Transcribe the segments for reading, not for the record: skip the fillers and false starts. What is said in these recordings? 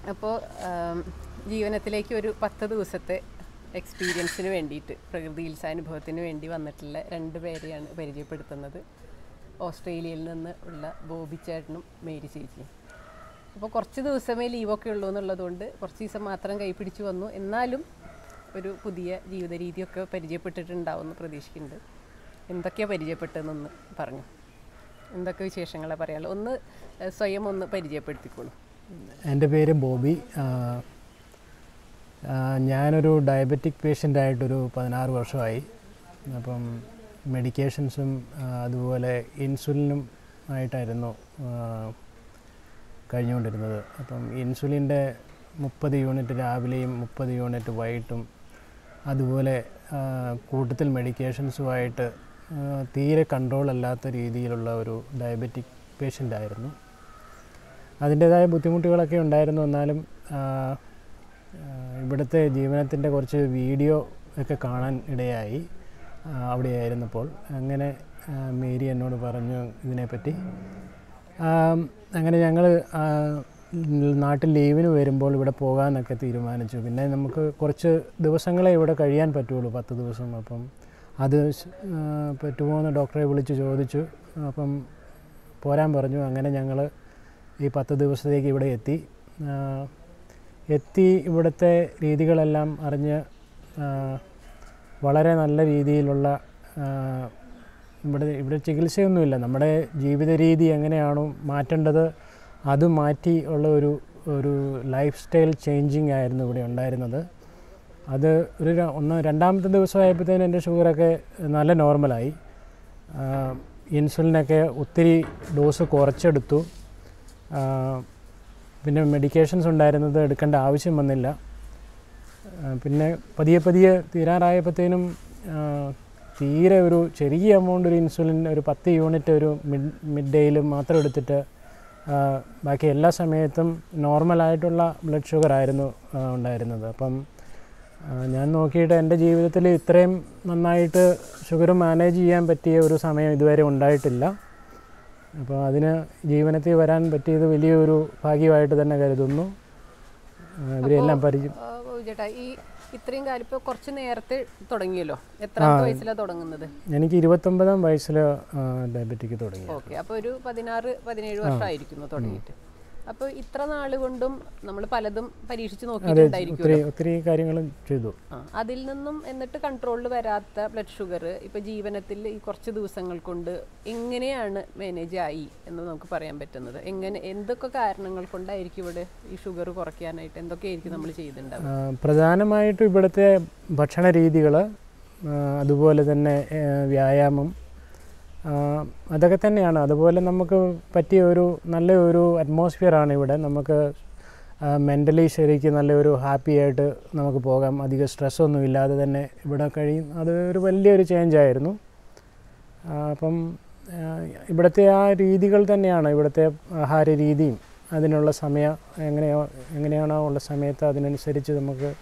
അപ്പോൾ ജീവനത്തിലേക്ക് ഒരു 10 ദിവസത്തെ എക്സ്പീരിയൻസിന് വേണ്ടിയിട്ട് പ്രകൃതി ചികിത്സാനുഭവത്തിന് വേണ്ടി വന്നിട്ടുള്ള 2 പേരെയാണ് പരിചയപ്പെടുത്തുന്നത്. ഓസ്ട്രേലിയയിൽ നിന്ന് ഉള്ള ബോബി ചേട്ടനും മേരി ചേച്ചിയും. അപ്പോൾ കുറച്ച് ദിവസമേ ലീവൊക്കെ ഉള്ളൂ എന്നുള്ളതുകൊണ്ട് കുറച്ച് ദിവസം മാത്രം കൈപിടിച്ച് വന്നു. എന്നാലും ഒരു പുതിയ ജീവിത രീതിയൊക്കെ പരിചയപ്പെട്ടിട്ടുണ്ടാവുമെന്ന് പ്രതീക്ഷിക്കുന്നുണ്ട്. എന്തൊക്കെയാണ് പരിചയപ്പെട്ടതെന്നൊന്ന് പറഞ്ഞു. എന്തൊക്കെ വിശേഷങ്ങളാണ് പറയാനുള്ളത്? ഒന്ന് സ്വയം ഒന്ന് പരിചയപ്പെടുത്തിക്കോളൂ. എൻ്റെ പേര് ബോബി. ഞാനൊരു ഡയബറ്റിക് പേഷ്യൻ്റായിട്ടൊരു 16 വർഷമായി. അപ്പം മെഡിക്കേഷൻസും അതുപോലെ ഇൻസുലിനും ആയിട്ടായിരുന്നു കഴിഞ്ഞുകൊണ്ടിരുന്നത്. അപ്പം ഇൻസുലിൻ്റെ 30 യൂണിറ്റ് രാവിലെയും 30 യൂണിറ്റ് വൈകിട്ടും, അതുപോലെ കൂട്ടത്തിൽ മെഡിക്കേഷൻസുമായിട്ട് തീരെ കൺട്രോൾ അല്ലാത്ത രീതിയിലുള്ള ഒരു ഡയബറ്റിക് പേഷ്യൻ്റായിരുന്നു. അതിൻ്റേതായ ബുദ്ധിമുട്ടുകളൊക്കെ ഉണ്ടായിരുന്നു. എന്നാലും ഇവിടുത്തെ ജീവനത്തിൻ്റെ കുറച്ച് വീഡിയോ ഒക്കെ കാണാൻ ഇടയായി അവിടെയായിരുന്നപ്പോൾ. അങ്ങനെ മേരി എന്നോട് പറഞ്ഞു ഇതിനെപ്പറ്റി. അങ്ങനെ ഞങ്ങൾ നാട്ടിൽ ലീവിന് വരുമ്പോൾ ഇവിടെ പോകാമെന്നൊക്കെ തീരുമാനിച്ചു. പിന്നെ നമുക്ക് കുറച്ച് ദിവസങ്ങളെ ഇവിടെ കഴിയാൻ പറ്റുള്ളൂ, 10 ദിവസം. അപ്പം അത് പറ്റുമോ എന്ന് ഡോക്ടറെ വിളിച്ച് ചോദിച്ചു. അപ്പം പോരാൻ പറഞ്ഞു. അങ്ങനെ ഞങ്ങൾ ഈ 10 ദിവസത്തേക്ക് ഇവിടെ എത്തി ഇവിടുത്തെ രീതികളെല്ലാം അറിഞ്ഞ് വളരെ നല്ല രീതിയിലുള്ള ഇവിടെ ചികിത്സയൊന്നുമില്ല. നമ്മുടെ ജീവിത രീതി എങ്ങനെയാണോ മാറ്റേണ്ടത് അത് മാറ്റി ഉള്ള ഒരു ലൈഫ് സ്റ്റൈൽ ചേഞ്ചിങ് ആയിരുന്നു ഇവിടെ ഉണ്ടായിരുന്നത്. അത് രണ്ടാമത്തെ ദിവസമായപ്പോഴത്തേനും എൻ്റെ ഷുഗറൊക്കെ നല്ല നോർമലായി. ഇൻസുലിനൊക്കെ ഒത്തിരി ഡോസ് കുറച്ചെടുത്തു. പിന്നെ മെഡിക്കേഷൻസ് ഉണ്ടായിരുന്നത് എടുക്കേണ്ട ആവശ്യം വന്നില്ല. പിന്നെ പതിയെ തീരാറായപ്പോഴത്തേനും തീരെ ഒരു ചെറിയ എമൗണ്ട് ഒരു ഇൻസുലിൻ ഒരു 10 യൂണിറ്റ് ഒരു മിഡ് ഡേയിൽ മാത്രം എടുത്തിട്ട് ബാക്കി എല്ലാ സമയത്തും നോർമലായിട്ടുള്ള ബ്ലഡ് ഷുഗർ ആയിരുന്നു ഉണ്ടായിരുന്നത്. അപ്പം ഞാൻ നോക്കിയിട്ട് എൻ്റെ ജീവിതത്തിൽ ഇത്രയും നന്നായിട്ട് ഷുഗർ മാനേജ് ചെയ്യാൻ പറ്റിയ ഒരു സമയം ഇതുവരെ ഉണ്ടായിട്ടില്ല. അപ്പോൾ അതിന് ജീവനത്തിൽ വരാൻ പറ്റിയത് വലിയൊരു ഭാഗ്യമായിട്ട് തന്നെ കരുതുന്നു. ഇവരെല്ലാം ചേട്ടാ, ഈ ഇത്രയും കാലം ഇപ്പോൾ കുറച്ച് നേരത്തെ തുടങ്ങിയല്ലോ. എത്രാമത്തെ വയസ്സിലാണ് തുടങ്ങുന്നത്? എനിക്ക് 29-ാം വയസ്സിൽ ഡയബറ്റിക് തുടങ്ങി. ഓക്കെ, അപ്പോൾ ഒരു 16-17 വർഷമായിരിക്കുന്നു തുടങ്ങിയിട്ട്. അപ്പോൾ ഇത്ര നാൾ കൊണ്ടും നമ്മൾ പലതും പരീക്ഷിച്ച് നോക്കിയിട്ടുണ്ടായിരിക്കും, ഒത്തിരി കാര്യങ്ങളും ചെയ്തു. അതിൽ നിന്നും എന്നിട്ട് കൺട്രോളിൽ വരാത്ത ബ്ലഡ് ഷുഗർ ഇപ്പോൾ ജീവനത്തിൽ ഈ കുറച്ച് ദിവസങ്ങൾ കൊണ്ട് എങ്ങനെയാണ് മാനേജ് ആയി എന്ന് നമുക്ക് പറയാൻ പറ്റുന്നത്? എന്തൊക്കെ കാരണങ്ങൾ കൊണ്ടായിരിക്കും ഇവിടെ ഈ ഷുഗർ കുറയ്ക്കാനായിട്ട് എന്തൊക്കെയായിരിക്കും നമ്മൾ ചെയ്തിട്ടുണ്ടാവുക? പ്രധാനമായിട്ടും ഇവിടുത്തെ ഭക്ഷണ രീതികൾ, അതുപോലെ തന്നെ വ്യായാമം, അതൊക്കെ തന്നെയാണ്. അതുപോലെ നമുക്ക് പറ്റിയ നല്ലൊരു അറ്റ്മോസ്ഫിയറാണ് ഇവിടെ. നമുക്ക് മെൻ്റലി ശരിക്കും നല്ലൊരു ഹാപ്പി ആയിട്ട് നമുക്ക് പോകാം. അധികം സ്ട്രെസ്സൊന്നും ഇല്ലാതെ തന്നെ ഇവിടെ കഴിയും. അത് ഒരു വലിയൊരു ചേഞ്ചായിരുന്നു. അപ്പം ഇവിടുത്തെ ആ രീതികൾ തന്നെയാണ്, ഇവിടുത്തെ ആഹാര രീതിയും അതിനുള്ള സമയം എങ്ങനെയാണോ ഉള്ള സമയത്ത് അതിനനുസരിച്ച് നമുക്ക്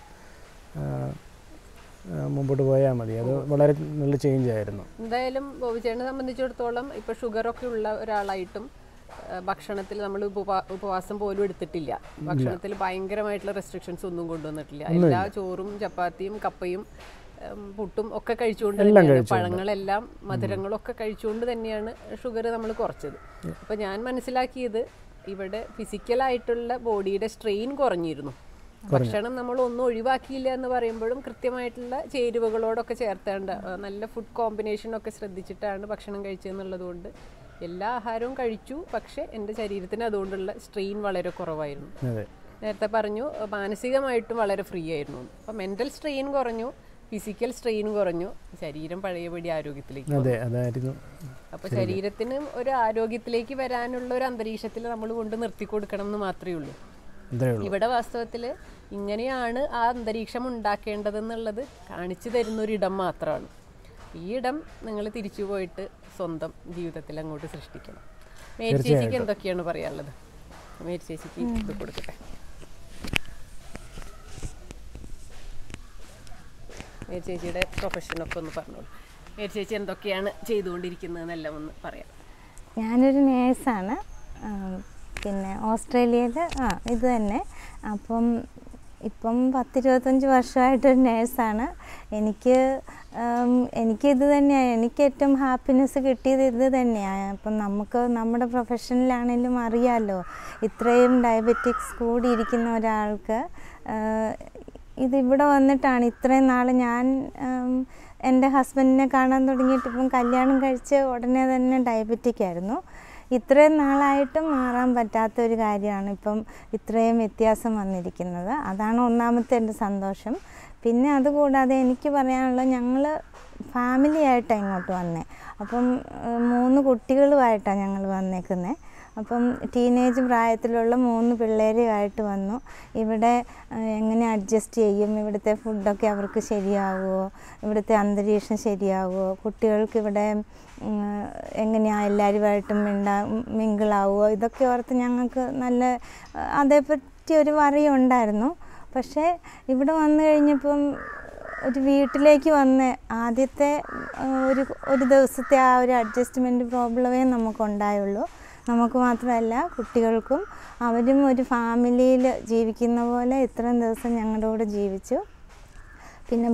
മുമ്പോട്ട് പോയാൽ മതി. അത് വളരെ നല്ല ചേഞ്ച് ആയിരുന്നു. എന്തായാലും ബോബി ചേട്ടനെ സംബന്ധിച്ചിടത്തോളം ഇപ്പോൾ ഷുഗറൊക്കെ ഉള്ള ഒരാളായിട്ടും ഭക്ഷണത്തിൽ നമ്മൾ ഉപവാസം പോലും എടുത്തിട്ടില്ല. ഭക്ഷണത്തിൽ ഭയങ്കരമായിട്ടുള്ള റെസ്ട്രിക്ഷൻസ് ഒന്നും കൊണ്ടുവന്നിട്ടില്ല. എല്ലാ ചോറും ചപ്പാത്തിയും കപ്പയും പുട്ടും ഒക്കെ കഴിച്ചുകൊണ്ട് തന്നെയാണ്, പഴങ്ങളെല്ലാം മധുരങ്ങളൊക്കെ കഴിച്ചുകൊണ്ട് തന്നെയാണ് ഷുഗർ നമ്മൾ കുറച്ചത്. അപ്പോൾ ഞാൻ മനസ്സിലാക്കിയത് ഇവിടെ ഫിസിക്കലായിട്ടുള്ള ബോഡിയുടെ സ്ട്രെയിൻ കുറഞ്ഞിരുന്നു. ഭക്ഷണം നമ്മൾ ഒന്നും ഒഴിവാക്കിയില്ല എന്ന് പറയുമ്പോഴും കൃത്യമായിട്ടുള്ള ചേരുവകളോടൊക്കെ ചേർത്തേണ്ട നല്ല ഫുഡ് കോമ്പിനേഷനൊക്കെ ശ്രദ്ധിച്ചിട്ടാണ് ഭക്ഷണം കഴിച്ചതെന്നുള്ളത് കൊണ്ട് എല്ലാ ആഹാരവും കഴിച്ചു. പക്ഷേ എൻ്റെ ശരീരത്തിന് അതുകൊണ്ടുള്ള സ്ട്രെയിൻ വളരെ കുറവായിരുന്നു. നേരത്തെ പറഞ്ഞു മാനസികമായിട്ടും വളരെ ഫ്രീ ആയിരുന്നു. അപ്പം മെൻ്റൽ സ്ട്രെയിൻ കുറഞ്ഞു, ഫിസിക്കൽ സ്ട്രെയിൻ കുറഞ്ഞു, ശരീരം പഴയപടി ആരോഗ്യത്തിലേക്ക്. അപ്പോൾ ശരീരത്തിന് ഒരു ആരോഗ്യത്തിലേക്ക് വരാനുള്ള ഒരു അന്തരീക്ഷത്തിൽ നമ്മൾ കൊണ്ട് നിർത്തി കൊടുക്കണം എന്ന് മാത്രമേ ഉള്ളൂ. ഇവിടെ വാസ്തവത്തിൽ ഇങ്ങനെയാണ് ആ അന്തരീക്ഷം ഉണ്ടാക്കേണ്ടതെന്നുള്ളത് കാണിച്ചു തരുന്നൊരിടം മാത്രമാണ്. ഈ ഇടം നിങ്ങൾ തിരിച്ചു പോയിട്ട് സ്വന്തം ജീവിതത്തിൽ അങ്ങോട്ട് സൃഷ്ടിക്കണം. മേരി ചേച്ചിക്ക് എന്തൊക്കെയാണ് പറയാനുള്ളത്? മേരി ചേച്ചിക്ക് ഇത് കൊടുക്കട്ടെ. മേരി ചേച്ചിയുടെ പ്രൊഫഷനൊക്കെ ഒന്ന് പറഞ്ഞോളൂ. മേരി ചേച്ചി എന്തൊക്കെയാണ് ചെയ്തുകൊണ്ടിരിക്കുന്നതെന്നെല്ലാം ഒന്ന് പറയാം. ഞാനൊരു നേഴ്സാണ്. പിന്നെ ഓസ്ട്രേലിയയിൽ ഇത് തന്നെ അപ്പം ഇപ്പം 10-25 വർഷമായിട്ടൊരു നേഴ്സാണ്. എനിക്കിത് തന്നെയാണ്, എനിക്ക് ഏറ്റവും ഹാപ്പിനെസ് കിട്ടിയത് ഇത് തന്നെയാണ്. അപ്പം നമുക്ക് നമ്മുടെ പ്രൊഫഷനിലാണെങ്കിലും അറിയാമല്ലോ, ഇത്രയും ഡയബറ്റിക്സ് കൂടിയിരിക്കുന്ന ഒരാൾക്ക് ഇതിവിടെ വന്നിട്ടാണ് ഇത്രയും നാൾ ഞാൻ എൻ്റെ ഹസ്ബൻഡിനെ കാണാൻ തുടങ്ങിയിട്ട് ഇപ്പം കല്യാണം കഴിച്ച് ഉടനെ തന്നെ ഡയബറ്റിക് ആയിരുന്നു. ഇത്രയും നാളായിട്ടും മാറാൻ പറ്റാത്തൊരു കാര്യമാണ് ഇപ്പം ഇത്രയും വ്യത്യാസം വന്നിരിക്കുന്നത്. അതാണ് ഒന്നാമത്തെ എൻ്റെ സന്തോഷം. പിന്നെ അതുകൂടാതെ എനിക്ക് പറയാനുള്ളത്, ഞങ്ങൾ ഫാമിലിയായിട്ടാണ് ഇങ്ങോട്ട് വന്നത്. അപ്പം 3 കുട്ടികളുമായിട്ടാണ് ഞങ്ങൾ വന്നേക്കുന്നത്. അപ്പം ടീനേജ് പ്രായത്തിലുള്ള 3 പിള്ളേരുമായിട്ട് വന്നു. ഇവിടെ എങ്ങനെ അഡ്ജസ്റ്റ് ചെയ്യും, ഇവിടുത്തെ ഫുഡൊക്കെ അവർക്ക് ശരിയാവുമോ, ഇവിടുത്തെ അന്തരീക്ഷം ശരിയാവുമോ, കുട്ടികൾക്ക് ഇവിടെ എങ്ങനെയാണ് എല്ലാവരുമായിട്ടും മിങ്കിളാവുമോ, ഇതൊക്കെ ഓർത്ത് ഞങ്ങൾക്ക് നല്ല അതേപ്പറ്റി ഒരു വറിയുണ്ടായിരുന്നു. പക്ഷേ ഇവിടെ വന്നു കഴിഞ്ഞപ്പം ഒരു വീട്ടിലേക്ക് വന്ന് ആദ്യത്തെ ഒരു ദിവസത്തെ ആ ഒരു അഡ്ജസ്റ്റ്മെൻറ്റ് പ്രോബ്ലമേ നമുക്കുണ്ടായുള്ളൂ. നമുക്ക് മാത്രമല്ല കുട്ടികൾക്കും. അവരും ഒരു ഫാമിലിയിൽ ജീവിക്കുന്ന പോലെ ഇത്രയും ദിവസം ഞങ്ങളുടെ കൂടെ ജീവിച്ചു. പിന്നെ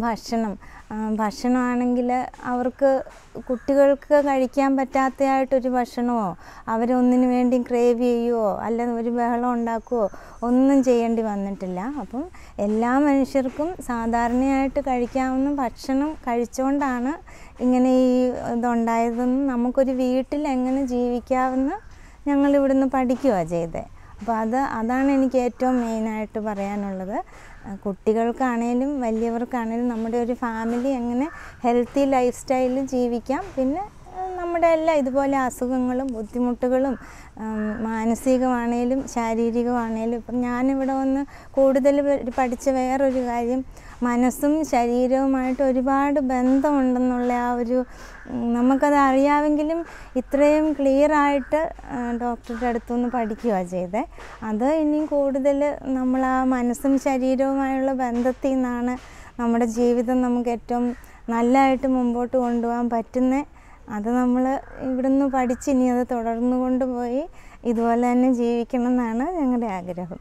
ഭക്ഷണമാണെങ്കിൽ അവർക്ക് കുട്ടികൾക്ക് കഴിക്കാൻ പറ്റാത്തതായിട്ടൊരു ഭക്ഷണമോ അവരൊന്നിനു വേണ്ടി ക്രേവ് ചെയ്യുമോ അല്ല ഒരു ബഹളം ഉണ്ടാക്കുകയോ ഒന്നും ചെയ്യേണ്ടി വന്നിട്ടില്ല. അപ്പം എല്ലാ മനുഷ്യർക്കും സാധാരണയായിട്ട് കഴിക്കാവുന്ന ഭക്ഷണം കഴിച്ചുകൊണ്ടാണ് ഇങ്ങനെ ഈ ഇതുണ്ടായതെന്ന് നമുക്കൊരു വീട്ടിൽ എങ്ങനെ ജീവിക്കാമെന്ന് ഞങ്ങളിവിടുന്ന് പഠിക്കുകയാണ് ചെയ്തത്. അപ്പോൾ അതാണ് എനിക്ക് ഏറ്റവും മെയിനായിട്ട് പറയാനുള്ളത്. കുട്ടികൾക്കാണേലും വലിയവർക്കാണേലും നമ്മുടെ ഒരു ഫാമിലി എങ്ങനെ ഹെൽത്തി ലൈഫ് സ്റ്റൈലിൽ ജീവിക്കാം. പിന്നെ നമ്മുടെ എല്ലാ ഇതുപോലെ അസുഖങ്ങളും ബുദ്ധിമുട്ടുകളും മാനസികമാണേലും ശാരീരികമാണേലും ഇപ്പം ഞാനിവിടെ വന്ന് കൂടുതൽ പഠിച്ച വേറൊരു കാര്യം, മനസ്സും ശരീരവുമായിട്ട് ഒരുപാട് ബന്ധമുണ്ടെന്നുള്ള ആ ഒരു നമുക്കത് അറിയാമെങ്കിലും ഇത്രയും ക്ലിയറായിട്ട് ഡോക്ടറുടെ അടുത്തുനിന്ന് പഠിക്കുകയാണ് ചെയ്തത്. അത് ഇനിയും കൂടുതൽ നമ്മൾ ആ മനസ്സും ശരീരവുമായുള്ള ബന്ധത്തിൽ നിന്നാണ് നമ്മുടെ ജീവിതം നമുക്ക് ഏറ്റവും നല്ലതായിട്ട് മുമ്പോട്ട് കൊണ്ടുപോകാൻ പറ്റുന്നത്. അത് നമ്മൾ ഇവിടുന്ന് പഠിച്ച് ഇനി അത് തുടർന്നു കൊണ്ടുപോയി ഇതുപോലെ തന്നെ ജീവിക്കണം എന്നാണ് ഞങ്ങളുടെ ആഗ്രഹം.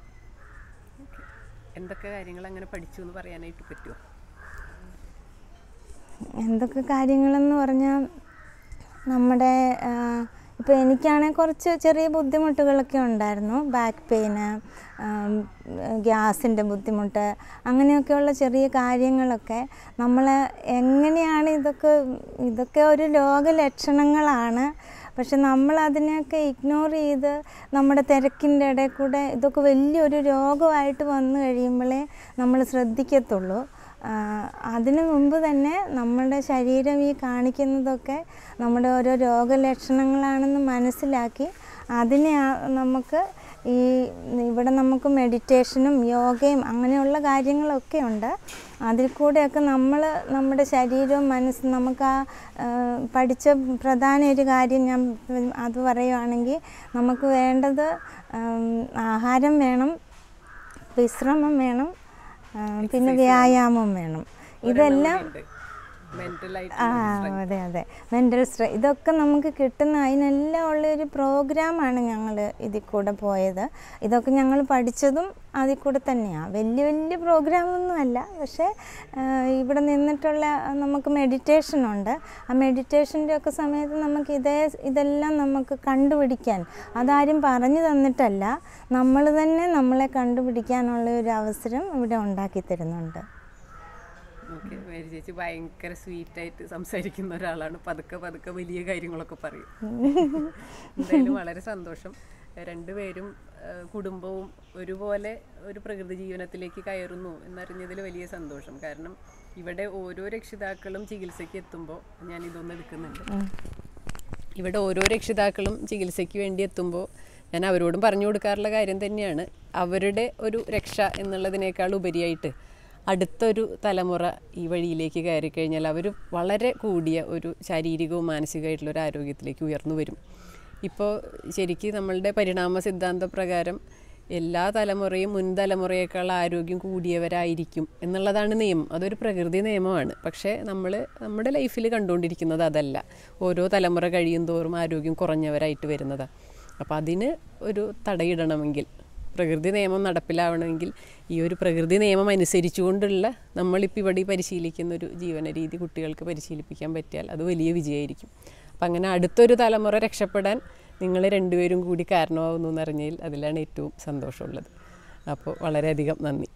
എന്തൊക്കെ കാര്യങ്ങൾ അങ്ങനെ പഠിച്ചു എന്ന് പറയാനായിട്ട് പറ്റുമോ? എന്തൊക്കെ കാര്യങ്ങളെന്ന് പറഞ്ഞാൽ നമ്മുടെ ഇപ്പോൾ എനിക്കാണെങ്കിൽ കുറച്ച് ചെറിയ ബുദ്ധിമുട്ടുകളൊക്കെ ഉണ്ടായിരുന്നു. ബാക്ക് പെയിന്, ഗ്യാസിൻ്റെ ബുദ്ധിമുട്ട്, അങ്ങനെയൊക്കെയുള്ള ചെറിയ കാര്യങ്ങളൊക്കെ നമ്മൾ എങ്ങനെയാണ് ഇതൊക്കെ ഒരു രോഗലക്ഷണങ്ങളാണ്. പക്ഷെ നമ്മളതിനെയൊക്കെ ഇഗ്നോർ ചെയ്ത് നമ്മുടെ തിരക്കിൻ്റെ ഇടയിൽ കൂടെ ഇതൊക്കെ വലിയൊരു രോഗമായിട്ട് വന്നു കഴിയുമ്പോഴേ നമ്മൾ ശ്രദ്ധിക്കത്തുള്ളൂ. അതിനു മുമ്പ് തന്നെ നമ്മുടെ ശരീരം ഈ കാണിക്കുന്നതൊക്കെ നമ്മുടെ ഓരോ രോഗലക്ഷണങ്ങളാണെന്ന് മനസ്സിലാക്കി അതിനെ നമുക്ക് ഇവിടെ നമുക്ക് മെഡിറ്റേഷനും യോഗയും അങ്ങനെയുള്ള കാര്യങ്ങളൊക്കെ ഉണ്ട്. അതിൽ കൂടെയൊക്കെ നമ്മുടെ ശരീരവും മനസ്സും നമുക്ക് പഠിച്ച പ്രധാന ഒരു കാര്യം ഞാൻ അത് പറയുകയാണെങ്കിൽ നമുക്ക് വേണ്ടത് ആഹാരം വേണം, വിശ്രമം വേണം, പിന്നെ വ്യായാമം വേണം. ഇതെല്ലാം അതെ മെൻ്റൽ സ്ട്രെസ് ഇതൊക്കെ നമുക്ക് കിട്ടുന്ന അതിനെല്ലാം ഉള്ളൊരു പ്രോഗ്രാമാണ് ഞങ്ങൾ ഇതിൽ കൂടെ പോയത്. ഇതൊക്കെ ഞങ്ങൾ പഠിച്ചതും അതിൽ കൂടെ തന്നെയാണ്. വലിയ പ്രോഗ്രാമൊന്നും അല്ല. പക്ഷേ ഇവിടെ നിന്നിട്ടുള്ള നമുക്ക് മെഡിറ്റേഷനുണ്ട്. ആ മെഡിറ്റേഷൻ്റെ ഒക്കെ സമയത്ത് നമുക്ക് ഇതെല്ലാം നമുക്ക് കണ്ടുപിടിക്കാൻ, അതാരും പറഞ്ഞു തന്നിട്ടല്ല, നമ്മൾ തന്നെ നമ്മളെ കണ്ടുപിടിക്കാനുള്ള ഒരു അവസരം ഇവിടെ ഉണ്ടാക്കി തരുന്നുണ്ട്. ഓക്കെ, മേരി ചേച്ചി ഭയങ്കര സ്വീറ്റായിട്ട് സംസാരിക്കുന്ന ഒരാളാണ്. പതുക്കെ വലിയ കാര്യങ്ങളൊക്കെ പറയും. എന്തായാലും വളരെ സന്തോഷം. രണ്ടുപേരും കുടുംബവും ഒരുപോലെ ഒരു പ്രകൃതി ജീവനത്തിലേക്ക് കയറുന്നു എന്നറിഞ്ഞതിൽ വലിയ സന്തോഷം. കാരണം ഇവിടെ ഓരോ രക്ഷിതാക്കളും ചികിത്സയ്ക്ക് എത്തുമ്പോൾ, ഞാനിതൊന്നും എടുക്കുന്നുണ്ട്, ഇവിടെ ഓരോ രക്ഷിതാക്കളും ചികിത്സയ്ക്ക് വേണ്ടി എത്തുമ്പോൾ ഞാൻ അവരോടും പറഞ്ഞു കൊടുക്കാറുള്ള കാര്യം തന്നെയാണ്, അവരുടെ ഒരു രക്ഷ എന്നുള്ളതിനേക്കാൾ ഉപരിയായിട്ട് അടുത്തൊരു തലമുറ ഈ വഴിയിലേക്ക് കയറി കഴിഞ്ഞാൽ അവർ വളരെ കൂടിയ ഒരു ശാരീരികവും മാനസികമായിട്ടുള്ളൊരു ആരോഗ്യത്തിലേക്ക് ഉയർന്നു വരും. ഇപ്പോൾ ശരിക്കും നമ്മളുടെ പരിണാമ സിദ്ധാന്ത പ്രകാരം എല്ലാ തലമുറയും മുൻ തലമുറയേക്കാൾ ആരോഗ്യം കൂടിയവരായിരിക്കും എന്നുള്ളതാണ് നിയമം. അതൊരു പ്രകൃതി നിയമമാണ്. പക്ഷേ നമ്മുടെ ലൈഫിൽ കണ്ടുകൊണ്ടിരിക്കുന്നത് അതല്ല. ഓരോ തലമുറ കഴിയും തോറും ആരോഗ്യം കുറഞ്ഞവരായിട്ട് വരുന്നതാണ്. അപ്പോൾ അതിന് ഒരു തടയിടണമെങ്കിൽ പ്രകൃതി നിയമം നടപ്പിലാവണമെങ്കിൽ ഈ ഒരു പ്രകൃതി നിയമം അനുസരിച്ചുകൊണ്ടുള്ള നമ്മളിപ്പോൾ ഇവിടെ പരിശീലിക്കുന്നൊരു ജീവന രീതി കുട്ടികൾക്ക് പരിശീലിപ്പിക്കാൻ പറ്റിയാൽ അത് വലിയ വിജയമായിരിക്കും. അപ്പം അങ്ങനെ അടുത്തൊരു തലമുറ രക്ഷപ്പെടാൻ നിങ്ങൾ രണ്ടുപേരും കൂടി കാരണമാവുന്നു എന്നറിഞ്ഞതിൽ അതിലാണ് ഏറ്റവും സന്തോഷമുള്ളത്. അപ്പോൾ വളരെയധികം നന്ദി.